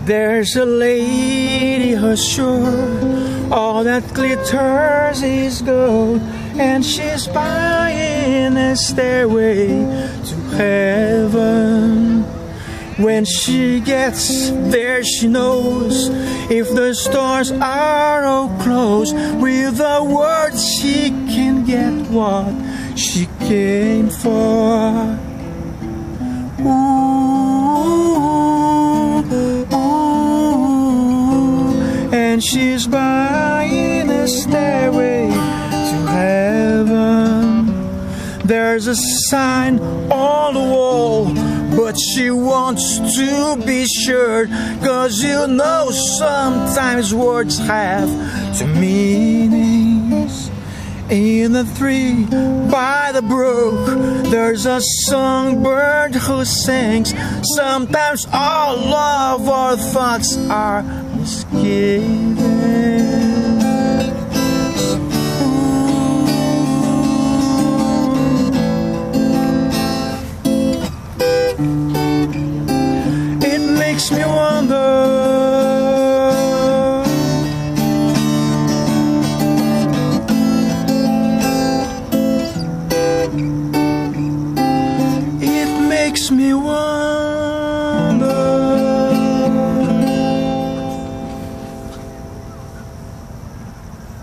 There's a lady who's sure all that glitters is gold, and she's buying a stairway to heaven. When she gets there, she knows if the stores are all closed, with the words she can get what she came for. Ooh, ooh, and she's buying a stairway to heaven. There's a sign on the wall, but she wants to be sure, 'cause you know sometimes words have two meanings. In the tree by the brook, there's a songbird who sings. Sometimes all of our thoughts are misgiven. It makes me wonder, makes me wonder.